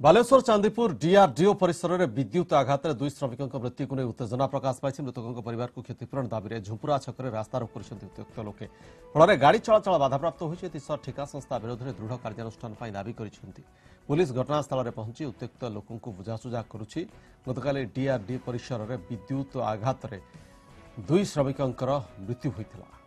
Baleshwar Chandipur DRDO परिसर में विद्युत आघात दुई श्रमिकों मृत्यु को नहीं उत्तेजना प्रकाश पाई। मृतकों परिवार को क्षतिपूरण दाबी झुंपुरा छक रास्ता रोक करक्त लोके फल गाड़ी चलाचल बाधाप्राप्त होती ठिका संस्था विरोध में दृढ़ कार्यानुष्ठान दाबी कर पुलिस घटनास्थल में पहुंची उत्त्यक्त लोकों बुझासुझा करुछि। गतकाली डीआरडीओ परिसर में विद्युत आघात दुई श्रमिकों मृत्यु होता।